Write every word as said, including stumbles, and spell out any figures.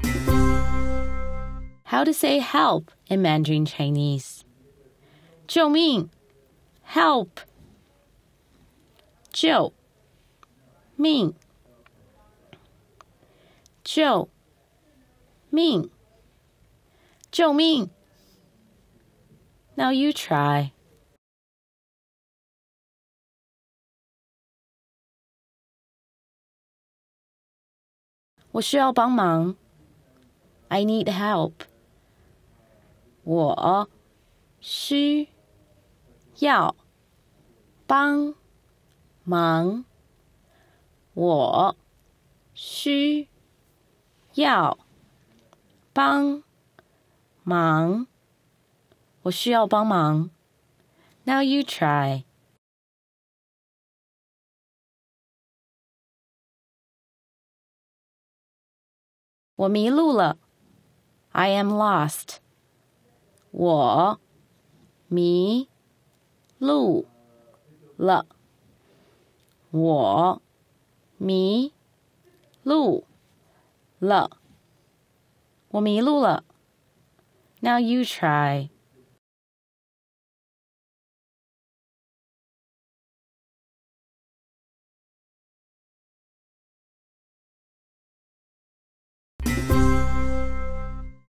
How to say help in Mandarin Chinese. 救命 help. 救命救命救命 Now you try. 我需要帮忙 I need help. 我需要帮忙我需要帮忙我需要帮忙 Now you try. 我迷路了 I am lost. 我迷路了我迷路了我迷路了 Now you try.